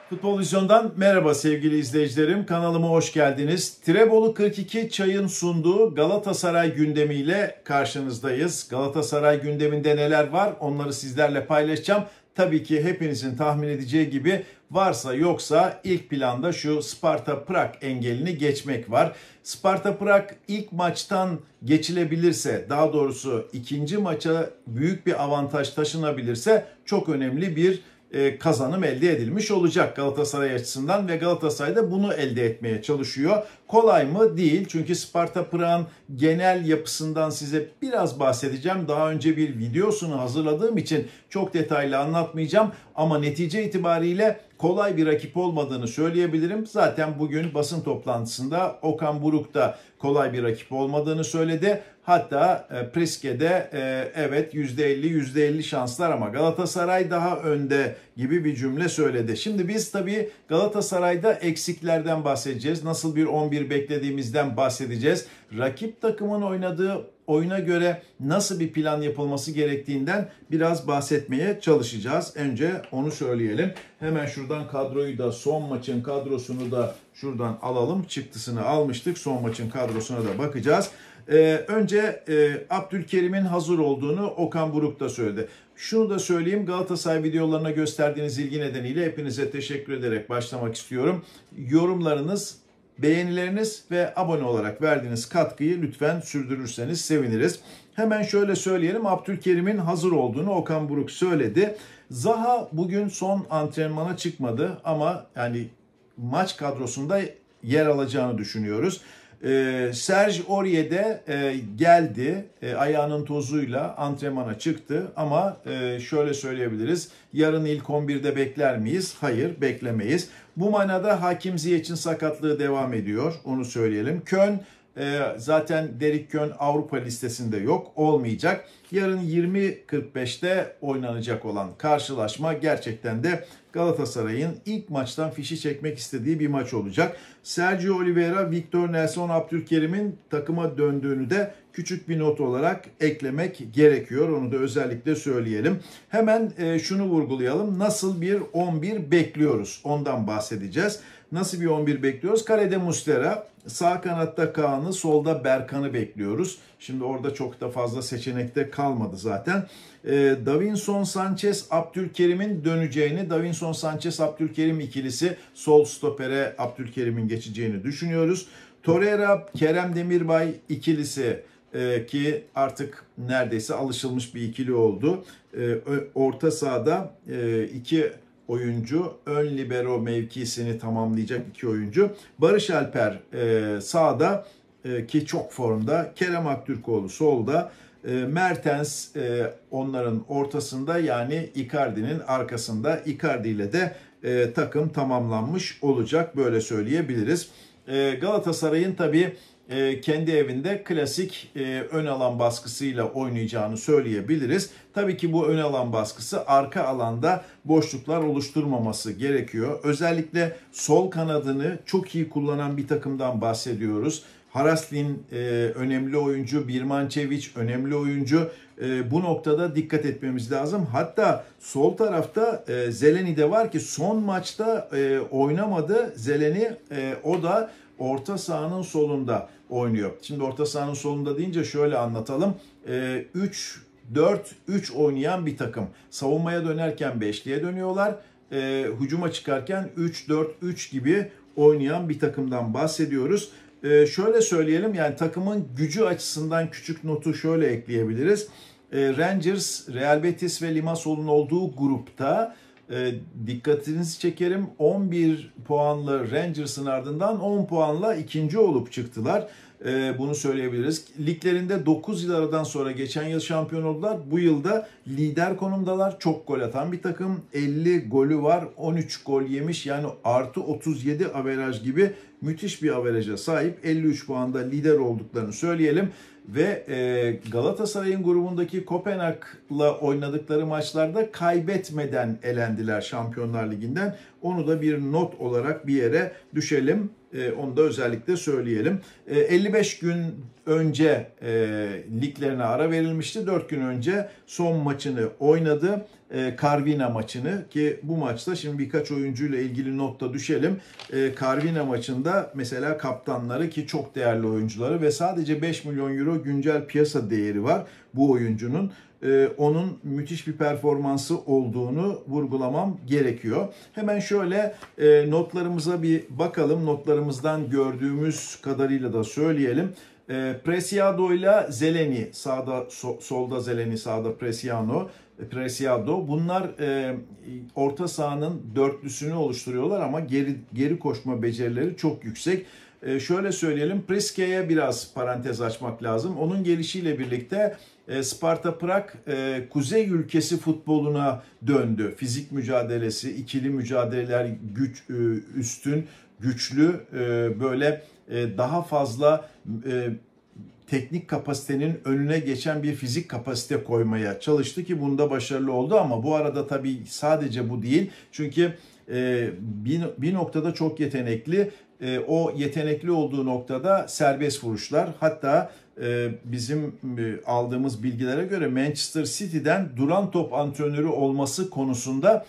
Futbol Vizyon'dan merhaba sevgili izleyicilerim. Kanalıma hoş geldiniz. Tirebolu 42 Çay'ın sunduğu Galatasaray gündemiyle karşınızdayız. Galatasaray gündeminde neler var onları sizlerle paylaşacağım. Tabii ki hepinizin tahmin edeceği gibi varsa yoksa ilk planda şu Sparta Prag engelini geçmek var. Sparta Prag ilk maçtan geçilebilirse, daha doğrusu ikinci maça büyük bir avantaj taşınabilirse çok önemli bir kazanım elde edilmiş olacak Galatasaray açısından ve Galatasaray da bunu elde etmeye çalışıyor. Kolay mı? Değil. Çünkü Sparta Prag'ın genel yapısından size biraz bahsedeceğim. Daha önce bir videosunu hazırladığım için çok detaylı anlatmayacağım. Ama netice itibariyle kolay bir rakip olmadığını söyleyebilirim. Zaten bugün basın toplantısında Okan Buruk da kolay bir rakip olmadığını söyledi. Hatta Priske'de evet %50 şanslar ama Galatasaray daha önde gibi bir cümle söyledi. Şimdi biz tabii Galatasaray'da eksiklerden bahsedeceğiz. Nasıl bir 11 beklediğimizden bahsedeceğiz. Rakip takımın oynadığı oyuna göre nasıl bir plan yapılması gerektiğinden biraz bahsetmeye çalışacağız. Önce onu söyleyelim. Hemen şuradan kadroyu da, son maçın kadrosunu da şuradan alalım. Çıktısını almıştık. Son maçın kadrosuna da bakacağız. Önce Abdülkerim'in hazır olduğunu Okan Buruk da söyledi. Şunu da söyleyeyim, Galatasaray videolarına gösterdiğiniz ilgi nedeniyle hepinize teşekkür ederek başlamak istiyorum. Yorumlarınız, beğenileriniz ve abone olarak verdiğiniz katkıyı lütfen sürdürürseniz seviniriz. Hemen şöyle söyleyelim, Abdülkerim'in hazır olduğunu Okan Buruk söyledi. Zaha bugün son antrenmana çıkmadı ama yani maç kadrosunda yer alacağını düşünüyoruz. Serge Aurier de geldi, ayağının tozuyla antrenmana çıktı ama şöyle söyleyebiliriz, yarın ilk 11'de bekler miyiz? Hayır, beklemeyiz. Bu manada Hakim Ziyech'in sakatlığı devam ediyor, onu söyleyelim. Köln zaten Derrick Köln Avrupa listesinde yok, olmayacak. Yarın 20.45'te oynanacak olan karşılaşma gerçekten de Galatasaray'ın ilk maçtan fişi çekmek istediği bir maç olacak. Sergio Oliveira, Victor Nelson, Abdülkerim'in takıma döndüğünü de küçük bir not olarak eklemek gerekiyor. Onu da özellikle söyleyelim. Hemen şunu vurgulayalım. Nasıl bir 11 bekliyoruz? Ondan bahsedeceğiz. Nasıl bir 11 bekliyoruz? Kalede Muslera, sağ kanatta Kaan'ı, solda Berkan'ı bekliyoruz. Şimdi orada çok da fazla seçenekte kalmadı zaten. Davinson Sanchez, Abdülkerim'in döneceğini, Davinson Sanchez, Abdülkerim ikilisi sol stopere Abdülkerim'in geçeceğini düşünüyoruz. Torreira, Kerem Demirbay ikilisi ki artık neredeyse alışılmış bir ikili oldu. Orta sahada iki oyuncu, ön libero mevkisini tamamlayacak iki oyuncu. Barış Alper sağda ki çok formda, Kerem Aktürkoğlu solda, Mertens onların ortasında, yani Icardi'nin arkasında. Icardi ile de takım tamamlanmış olacak, böyle söyleyebiliriz. Galatasaray'ın tabii kendi evinde klasik ön alan baskısıyla oynayacağını söyleyebiliriz. Tabii ki bu ön alan baskısı arka alanda boşluklar oluşturmaması gerekiyor. Özellikle sol kanadını çok iyi kullanan bir takımdan bahsediyoruz. Haraslin önemli oyuncu, Birmançeviç önemli oyuncu. Bu noktada dikkat etmemiz lazım. Hatta sol tarafta Zeleni de var ki son maçta oynamadı Zeleni. O da orta sahanın solunda oynuyor. Şimdi orta sahanın solunda deyince şöyle anlatalım. 3-4-3 oynayan bir takım. Savunmaya dönerken beşliye dönüyorlar. Hücuma çıkarken 3-4-3 gibi oynayan bir takımdan bahsediyoruz. Şöyle söyleyelim, yani takımın gücü açısından küçük notu şöyle ekleyebiliriz. Rangers, Real Betis ve Limassol'un olduğu grupta dikkatinizi çekerim, 11 puanlı Rangers'ın ardından 10 puanla ikinci olup çıktılar. Bunu söyleyebiliriz. Liglerinde 9 yıl aradan sonra geçen yıl şampiyon oldular. Bu yılda lider konumdalar. Çok gol atan bir takım. 50 golü var. 13 gol yemiş. Yani artı 37 averaj gibi müthiş bir averaja sahip. 53 puanda lider olduklarını söyleyelim. Ve Galatasaray'ın grubundaki Kopenhag'la oynadıkları maçlarda kaybetmeden elendiler Şampiyonlar Ligi'nden. Onu da bir not olarak bir yere düşelim. Onu da özellikle söyleyelim. 55 gün önce liglerine ara verilmişti. 4 gün önce son maçını oynadı. Karvina maçını, ki bu maçta şimdi birkaç oyuncuyla ilgili nokta düşelim. Karvina maçında mesela kaptanları, ki çok değerli oyuncuları ve sadece 5 milyon euro güncel piyasa değeri var bu oyuncunun. Onun müthiş bir performansı olduğunu vurgulamam gerekiyor. Hemen şöyle notlarımıza bir bakalım. Notlarımızdan gördüğümüz kadarıyla da söyleyelim. Preciado ile Zeleni sağda, solda Zeleni, sağda Preciado. Bunlar orta sahanın dörtlüsünü oluşturuyorlar ama geri koşma becerileri çok yüksek. Şöyle söyleyelim, Priske'ye biraz parantez açmak lazım. Onun gelişiyle birlikte Sparta Prag kuzey ülkesi futboluna döndü. Fizik mücadelesi, ikili mücadeleler üstün, güçlü, böyle daha fazla teknik kapasitenin önüne geçen bir fizik kapasite koymaya çalıştı ki bunda başarılı oldu. Ama bu arada tabii sadece bu değil. Çünkü bir noktada çok yetenekli. O yetenekli olduğu noktada serbest vuruşlar. Hatta bizim aldığımız bilgilere göre Manchester City'den duran top antrenörü olması konusunda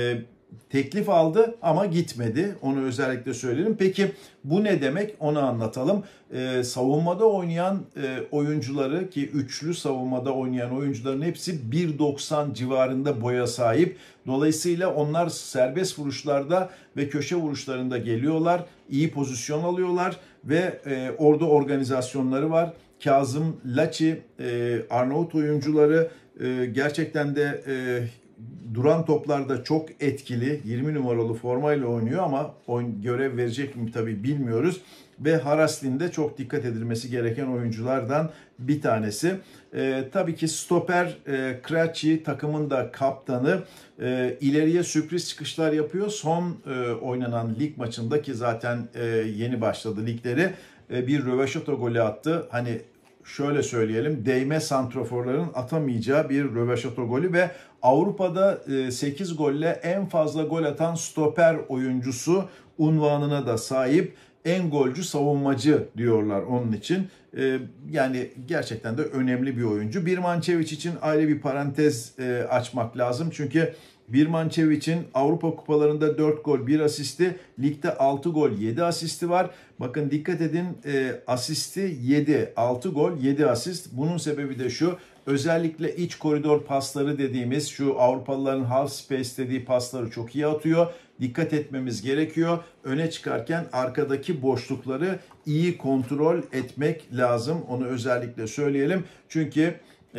teklif aldı ama gitmedi. Onu özellikle söyleyelim. Peki bu ne demek? Onu anlatalım. Savunmada oynayan oyuncuları, ki üçlü savunmada oynayan oyuncuların hepsi 1.90 civarında boya sahip. Dolayısıyla onlar serbest vuruşlarda ve köşe vuruşlarında geliyorlar. İyi pozisyon alıyorlar ve orada organizasyonları var. Kazım, Laçi, Arnavut oyuncuları gerçekten de duran toplarda çok etkili. 20 numaralı formayla oynuyor ama görev verecek mi tabii bilmiyoruz. Ve Haraslin de çok dikkat edilmesi gereken oyunculardan bir tanesi. Tabii ki stoper Krejci takımın da kaptanı, ileriye sürpriz çıkışlar yapıyor. Son oynanan lig maçında, ki zaten yeni başladı ligleri, bir röveşata golü attı. Hani şöyle söyleyelim, değme santraforların atamayacağı bir röveşata golü ve Avrupa'da 8 golle en fazla gol atan stoper oyuncusu unvanına da sahip. En golcü savunmacı diyorlar onun için. Yani gerçekten de önemli bir oyuncu. Birmančević için ayrı bir parantez açmak lazım. Çünkü Birmančević'in Avrupa kupalarında 4 gol 1 asisti, ligde 6 gol 7 asisti var. Bakın dikkat edin, asisti 7, 6 gol 7 asist. Bunun sebebi de şu: özellikle iç koridor pasları dediğimiz, şu Avrupalıların half space dediği pasları çok iyi atıyor. Dikkat etmemiz gerekiyor. Öne çıkarken arkadaki boşlukları iyi kontrol etmek lazım. Onu özellikle söyleyelim. Çünkü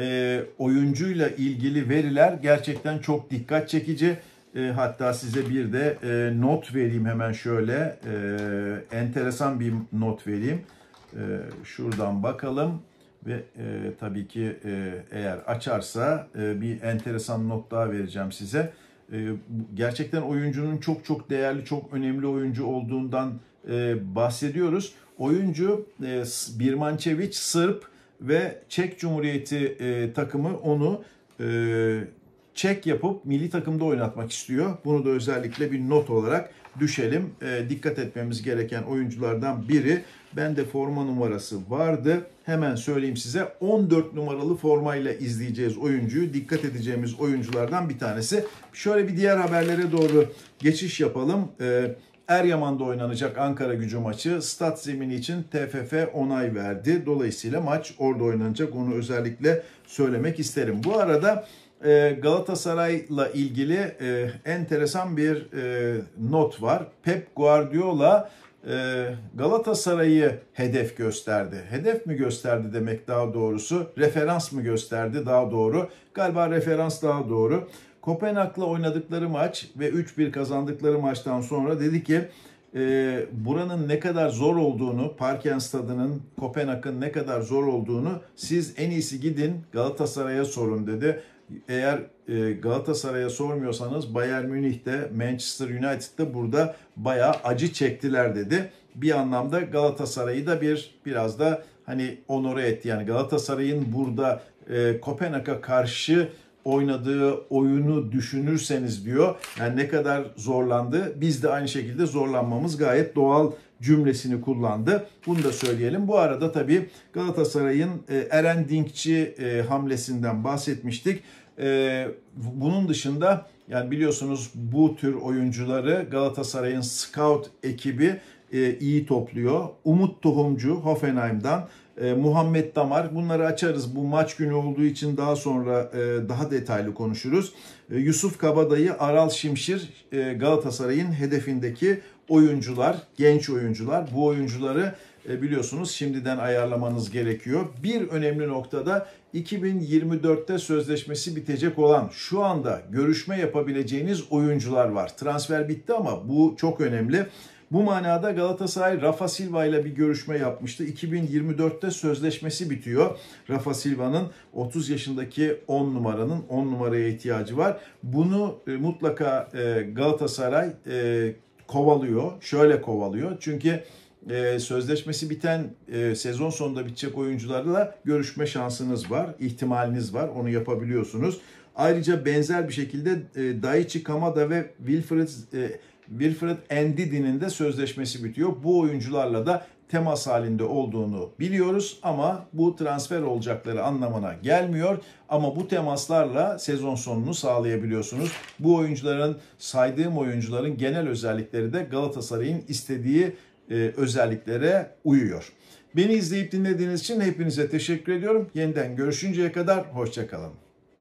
oyuncuyla ilgili veriler gerçekten çok dikkat çekici. Hatta size bir de not vereyim hemen şöyle. Enteresan bir not vereyim. Şuradan bakalım. Ve tabii ki eğer açarsa bir enteresan not daha vereceğim size. Gerçekten oyuncunun çok çok değerli, çok önemli oyuncu olduğundan bahsediyoruz. Oyuncu Birmančević Sırp ve Çek Cumhuriyeti takımı onu Çek yapıp milli takımda oynatmak istiyor. Bunu da özellikle bir not olarak düşelim. Dikkat etmemiz gereken oyunculardan biri. Bende forma numarası vardı. Hemen söyleyeyim size. 14 numaralı formayla izleyeceğiz oyuncuyu. Dikkat edeceğimiz oyunculardan bir tanesi. Şöyle bir diğer haberlere doğru geçiş yapalım. Eryaman'da oynanacak Ankara-Gücü maçı stat zemini için TFF onay verdi. Dolayısıyla maç orada oynanacak. Onu özellikle söylemek isterim. Bu arada Galatasaray'la ilgili enteresan bir not var. Pep Guardiola Galatasaray'ı hedef gösterdi. Hedef mi gösterdi demek daha doğrusu? Referans mı gösterdi daha doğru? Galiba referans daha doğru. Kopenhag'la oynadıkları maç ve 3-1 kazandıkları maçtan sonra dedi ki buranın ne kadar zor olduğunu, Parken Stadı'nın, Kopenhag'ın ne kadar zor olduğunu siz en iyisi gidin Galatasaray'a sorun dedi. Eğer Galatasaray'a sormuyorsanız Bayern Münih'te, Manchester United'da burada bayağı acı çektiler dedi. Bir anlamda Galatasaray'ı da biraz da hani onore etti. Yani Galatasaray'ın burada Kopenhag'a karşı oynadığı oyunu düşünürseniz diyor, yani ne kadar zorlandı, biz de aynı şekilde zorlanmamız gayet doğal cümlesini kullandı. Bunu da söyleyelim. Bu arada tabii Galatasaray'ın Eren Dinkçi hamlesinden bahsetmiştik. Bunun dışında yani biliyorsunuz bu tür oyuncuları Galatasaray'ın scout ekibi iyi topluyor. Umut Tohumcu Hoffenheim'dan, Muhammed Damar, bunları açarız. Bu maç günü olduğu için daha sonra daha detaylı konuşuruz. Yusuf Kabadayı, Aral Şimşir Galatasaray'ın hedefindeki oyuncular, genç oyuncular. Bu oyuncuları biliyorsunuz şimdiden ayarlamanız gerekiyor. Bir önemli noktada 2024'te sözleşmesi bitecek olan, şu anda görüşme yapabileceğiniz oyuncular var. Transfer bitti ama bu çok önemli. Bu manada Galatasaray Rafa Silva ile bir görüşme yapmıştı. 2024'te sözleşmesi bitiyor. Rafa Silva'nın 30 yaşındaki 10 numaraya ihtiyacı var. Bunu mutlaka Galatasaray kovalıyor. Şöyle kovalıyor. Çünkü sözleşmesi biten, sezon sonunda bitecek oyuncularla görüşme şansınız var, ihtimaliniz var. Onu yapabiliyorsunuz. Ayrıca benzer bir şekilde Daichi Kamada ve Wilfred Ndidi'nin de sözleşmesi bitiyor. Bu oyuncularla da temas halinde olduğunu biliyoruz ama bu transfer olacakları anlamına gelmiyor. Ama bu temaslarla sezon sonunu sağlayabiliyorsunuz. Bu oyuncuların, saydığım oyuncuların genel özellikleri de Galatasaray'ın istediği özelliklere uyuyor. Beni izleyip dinlediğiniz için hepinize teşekkür ediyorum. Yeniden görüşünceye kadar hoşça kalın.